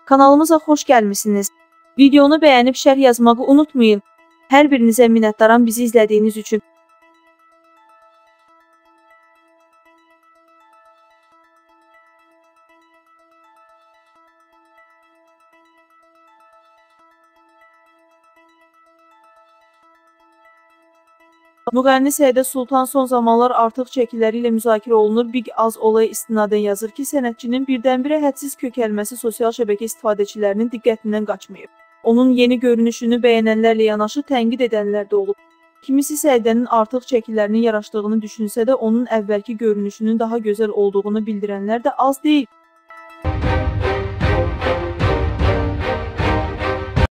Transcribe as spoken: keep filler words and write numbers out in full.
Kanalımıza xoş gəlmisiniz. Videonu bəyənib şərh yazmağı unutmayın. Hər birinizə minnətdaram bizi izlədiyiniz üçün. Müğənni Səidə Sultan son zamanlar artıq çəkiləri ilə müzakirə olunur. Big Az olaya istinadən yazır ki, sənətçinin birdən-birə hədsiz kökəlməsi sosial şəbəkə istifadəçilərinin diqqətindən qaçmayıb. Onun yeni görünüşünü bəyənənlərlə yanaşı tənqid edənlər də olub. Kimisi Səidənin artıq çəkilərinin yaraşdığını düşünsə də, onun əvvəlki görünüşünün daha gözəl olduğunu bildirənlər də az deyil.